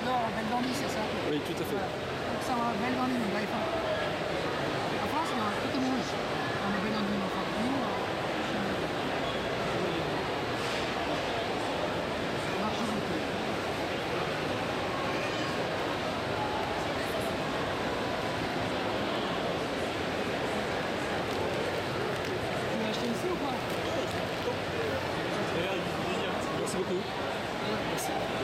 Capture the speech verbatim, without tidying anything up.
adore Belle Dormy, c'est ça? Oui, tout à fait. Voilà. Donc ça va, Belle Dormy, donc iPhone. En France, il y a un tout le monde. On est Belle Dormy, enfin, nous, euh, ça marche beaucoup. Tu l'as acheté ici ou pas? Merci beaucoup. Merci.